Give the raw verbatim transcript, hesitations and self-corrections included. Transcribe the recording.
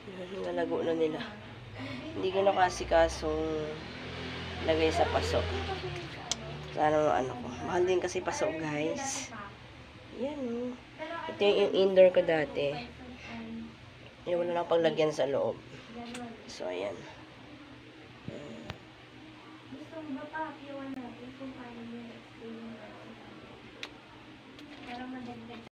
Nalago na nila. Hindi ko na kasi kasong lagay sa paso. Sana ano ko. Mahal din kasi paso, guys. Yan, oh. Ito yung indoor ko dati. Yung wala lang paglagyan sa loob. So, ayan. Gusto mo ba pa, piwan natin kung paano yung explain natin? Para madagdag